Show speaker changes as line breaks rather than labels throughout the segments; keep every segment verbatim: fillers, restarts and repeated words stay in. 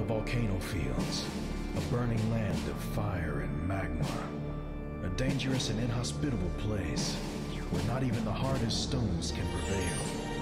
volcano fields, a burning land of fire and magma, a dangerous and inhospitable place where not even the hardest stones can prevail.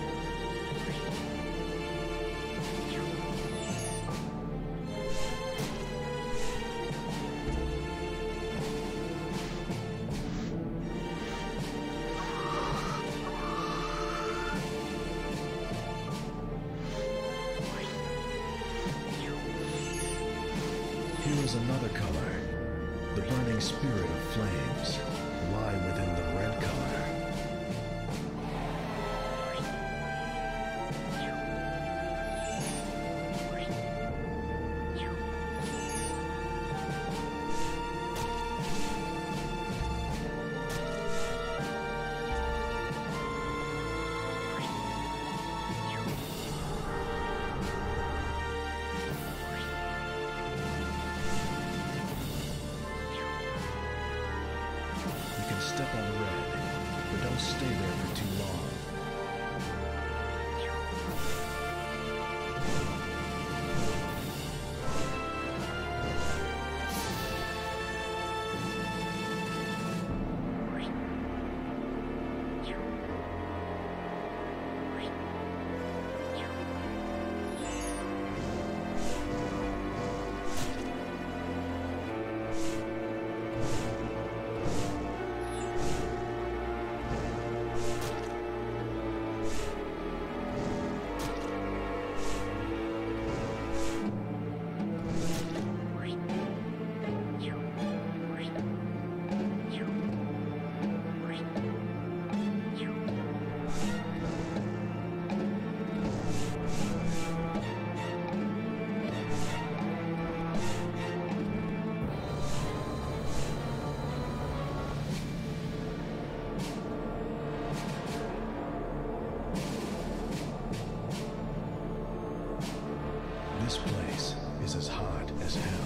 Here is another color. The burning spirit of flames lie within the red color. Step on red, but don't stay there for too long. This place is as hot as hell.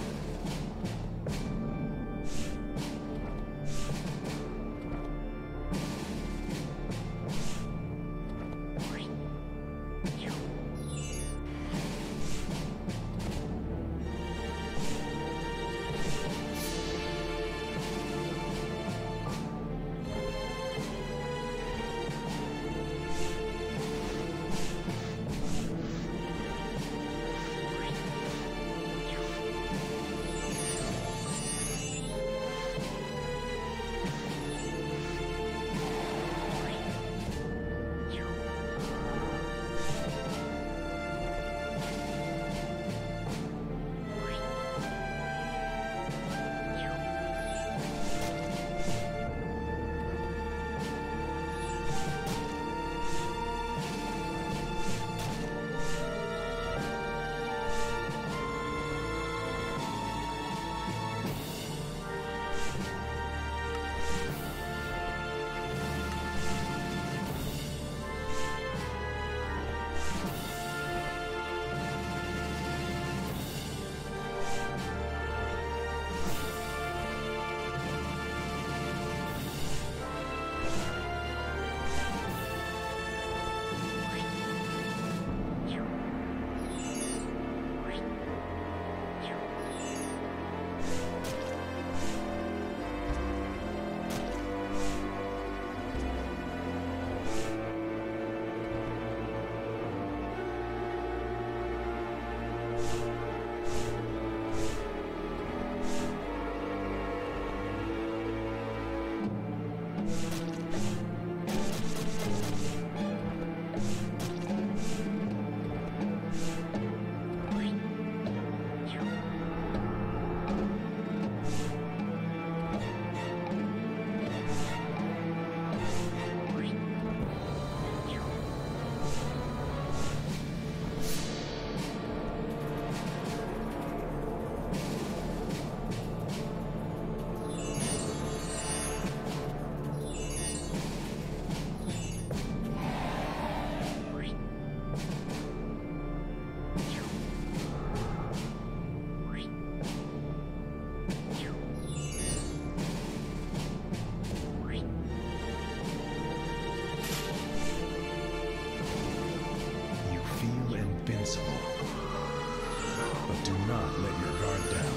Do not let your guard down.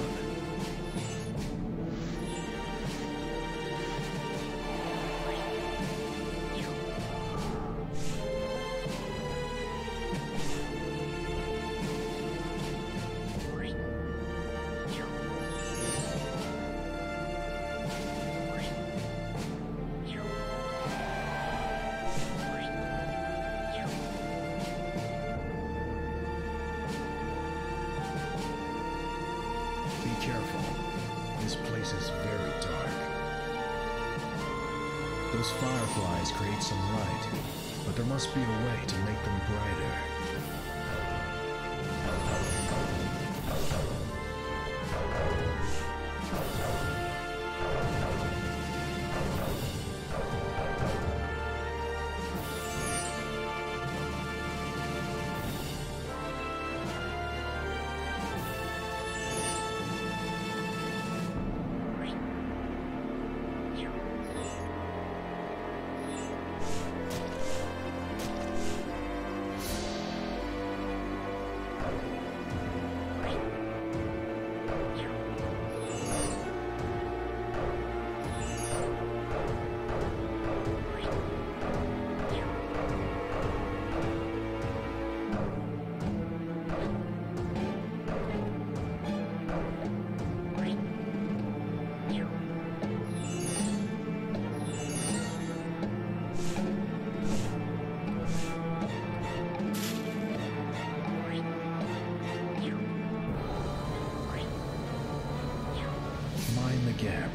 Be careful. This place is very dark. Those fireflies create some light, but there must be a way to make them brighter. Mind the gap.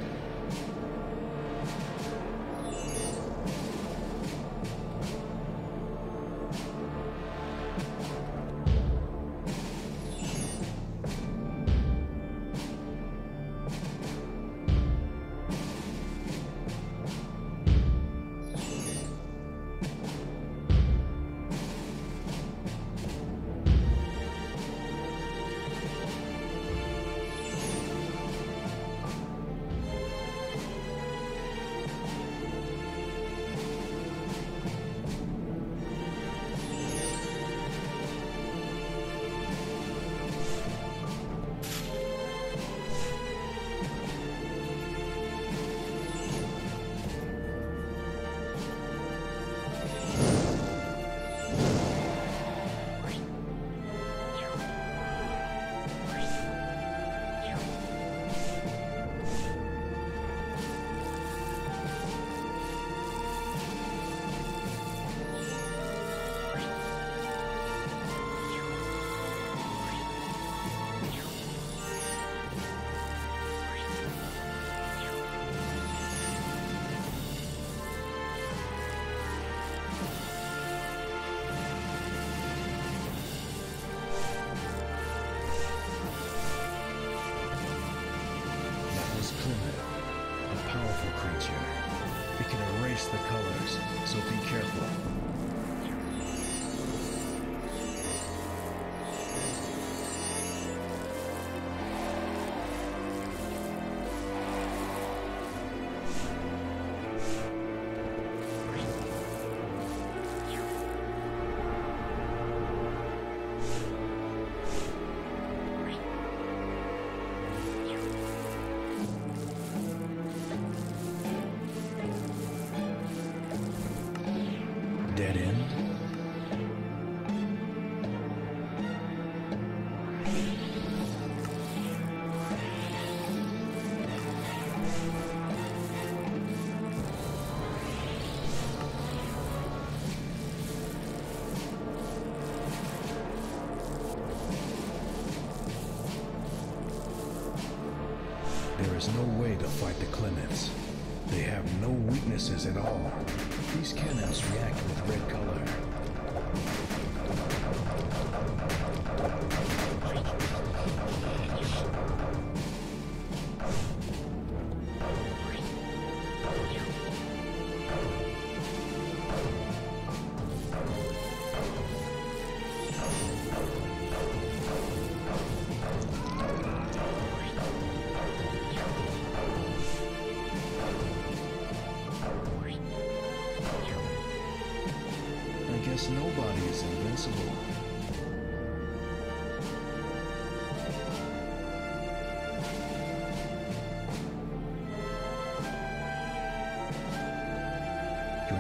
A powerful creature. It can erase the colors, so be careful. Dead end? There is no way to fight the Clements. They have no weaknesses at all. These cannons react with red color.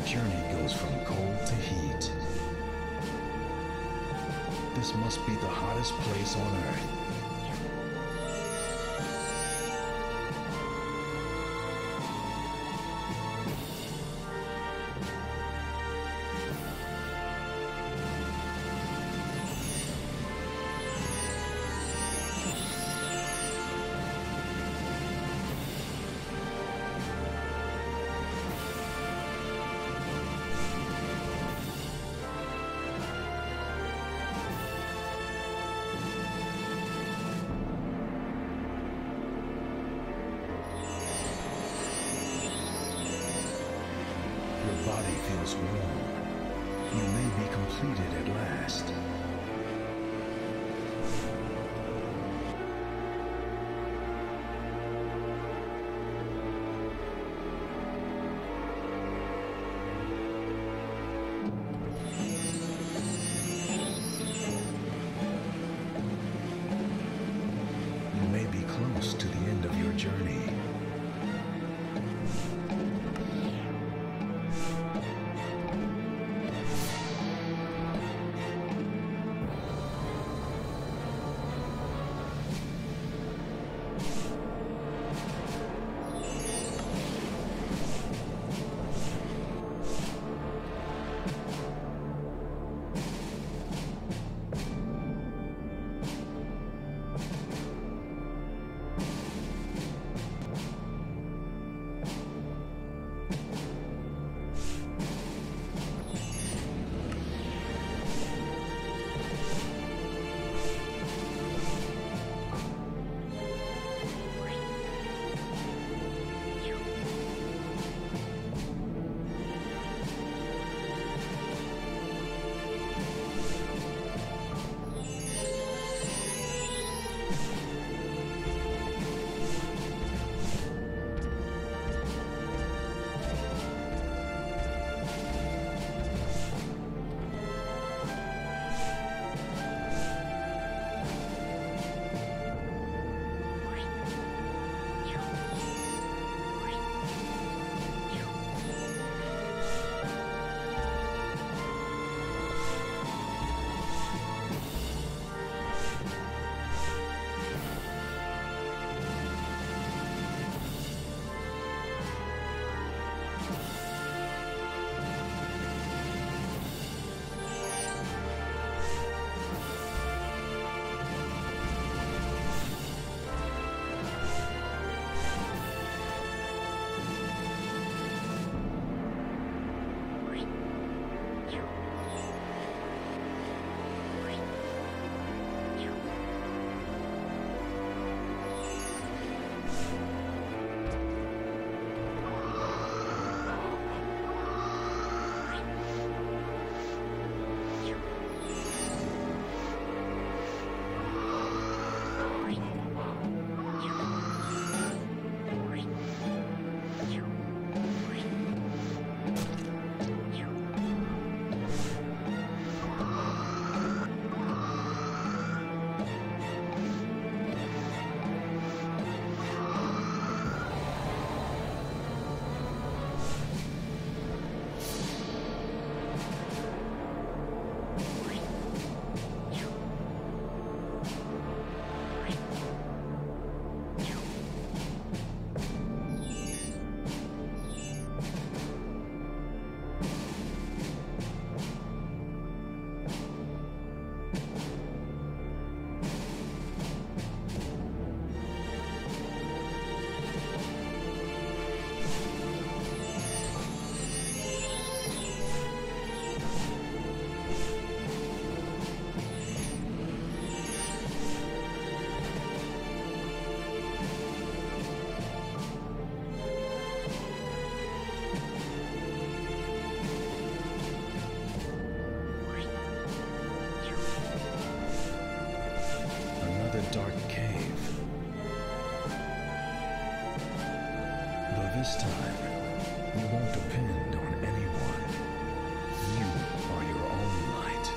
journey goes from cold to heat. This must be the hottest place on Earth. Your body feels warm. You may be completed at last. You may be close to the end of your journey. Dark cave. Though this time, you won't depend on anyone. You are your own light.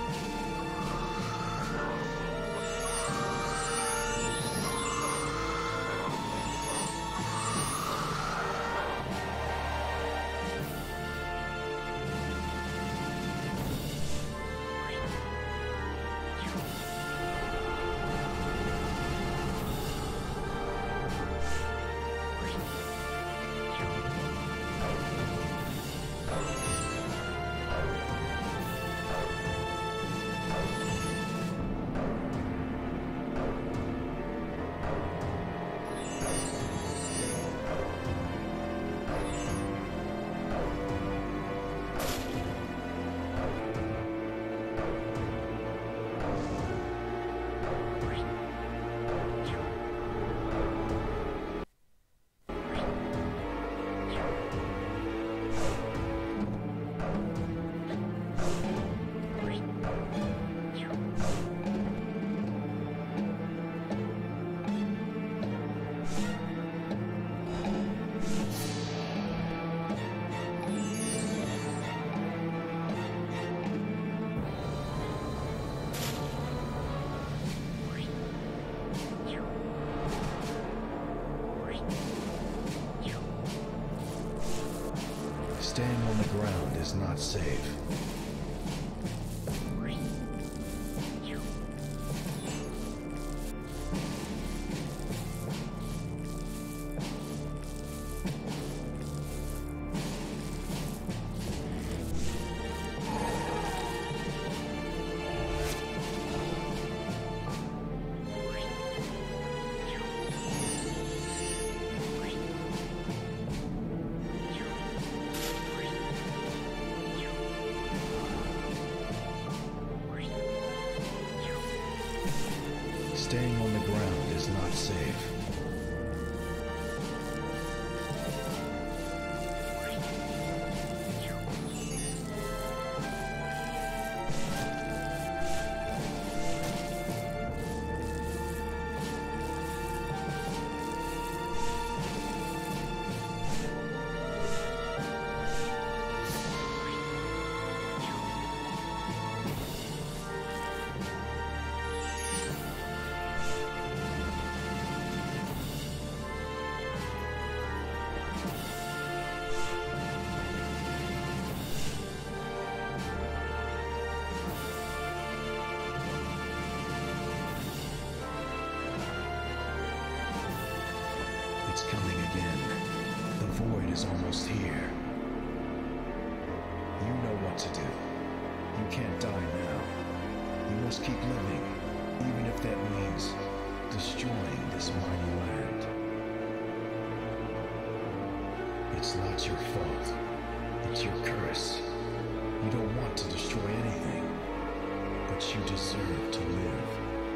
ground is not safe. Staying on the ground is not safe. It's coming again. The void is almost here. You know what to do. You can't die now. You must keep living, even if that means destroying this mighty land. It's not your fault. It's your curse. You don't want to destroy anything, but you deserve to live.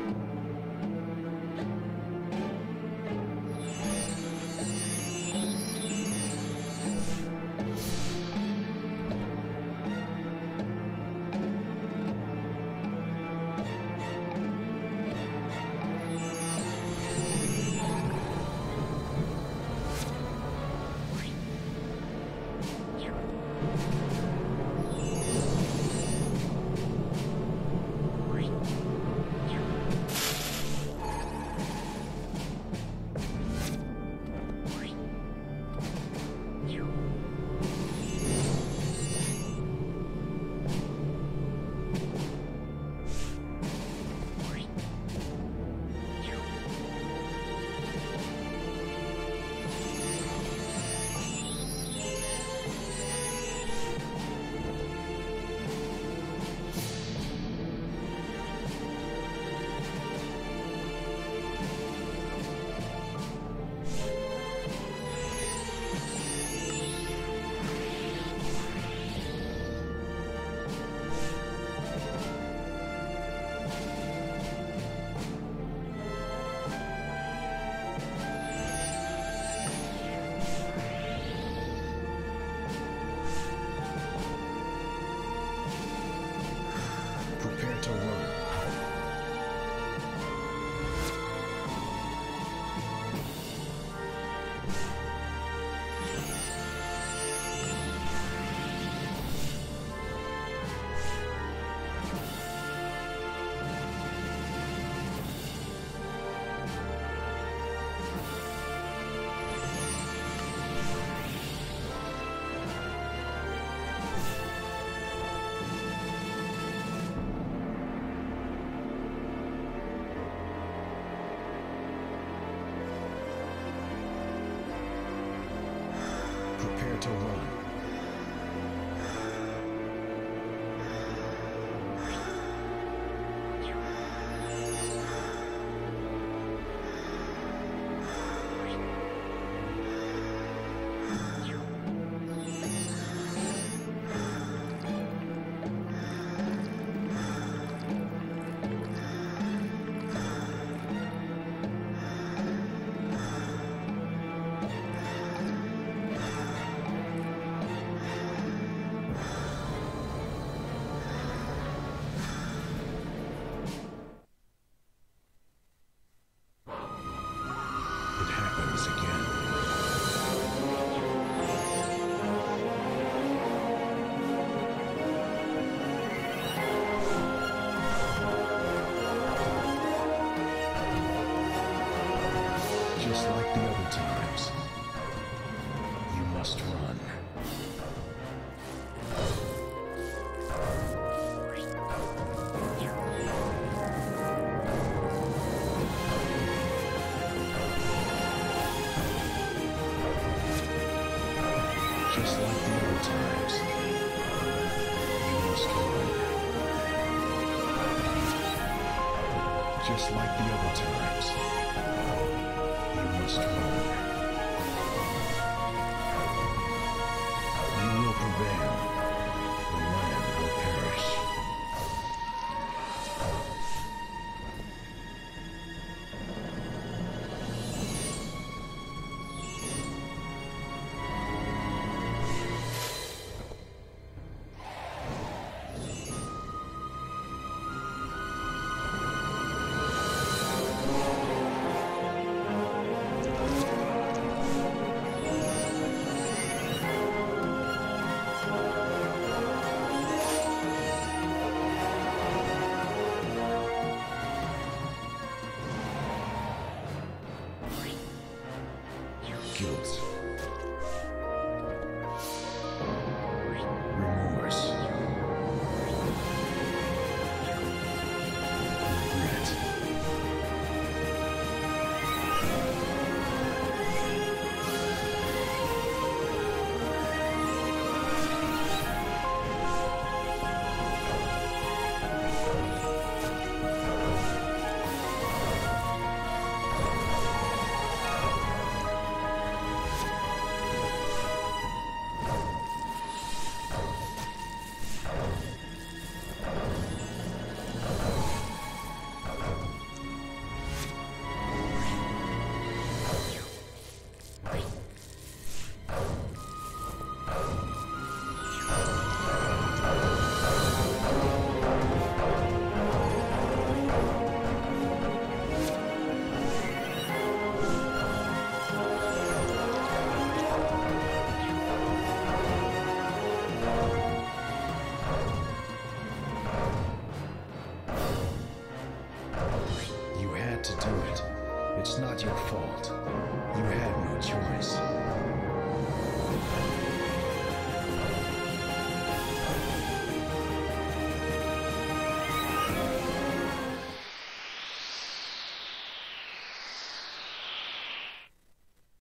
Prepare to run. Prepare to run. It happens again. Just like the other times, you must run. Just like the other times, you must learn. You will prevail. The land will perish. Guilt. Remorse. Regret. To do it. It's not your fault. You had no choice.